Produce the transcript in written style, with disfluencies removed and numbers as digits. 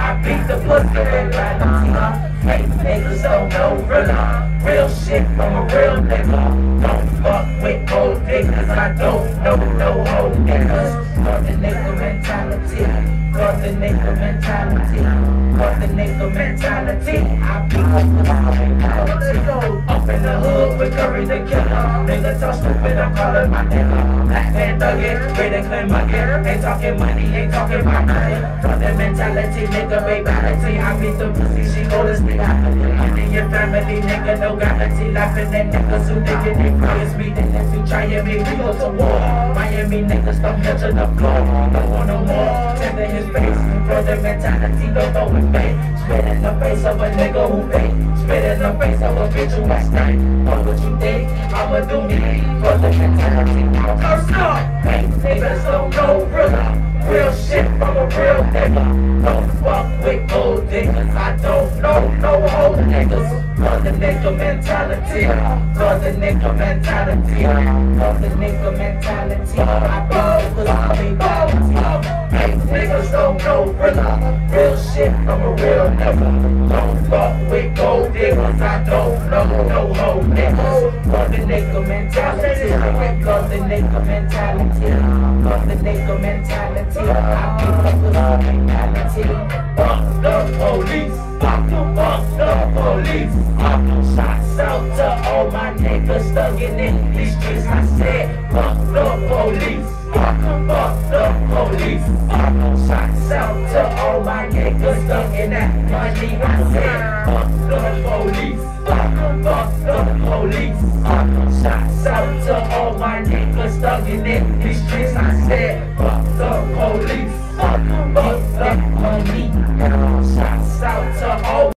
I beat the pussy and ride the team. Fake niggas don't know real shit from a real nigga. Don't fuck with old niggas, I don't know no old niggas. Got the nigga mentality, got the nigga mentality, got the nigga mentality. I beat up in the hood with Curry the killer. Nigga talk stupid, I'm calling my nigga. Black man thuggin', ready to claim my gear. Ain't talking money, ain't talking about nothing. Got the mentality, nigga, mentality. I beat the pussy, she go to sleep. Your family, nigga, no guarantee. Laughing at niggas who thinking they praise me. Then if you try me, we go to war. Miami niggas don't head to the floor. Don't want no more. Tend to his face. For the mentality, don't go in vain. Spit in the face of a nigga who fake. Spit in the face of a bitch who last night. Know what you think? I'ma do me. For the mentality, I'm cursed up. Hey, niggas don't know real shit from a real nigga. Don't fuck with old niggas. I don't know no old niggas. Got the nigga mentality. Got the nigga mentality. Got the nigga mentality. I beat the pussy mentality. Hey, niggas don't know real shit from a real nigga. Don't fuck with gold niggas. I don't know no old niggas. Got the nigga mentality. Got the nigga mentality. Got the nigga mentality. I beat the pussy mentality. Fuck the police. Fuck the police. Shots out to all my niggas thuggin' in these streets. I said, fuck the police. Fuck the police. Shots out to all my niggas thuggin' that money. I said, fuck the police. Fuck the police. Shots out to all my niggas thuggin' in these streets. I said, fuck the police. Fuck the money. Shots out to all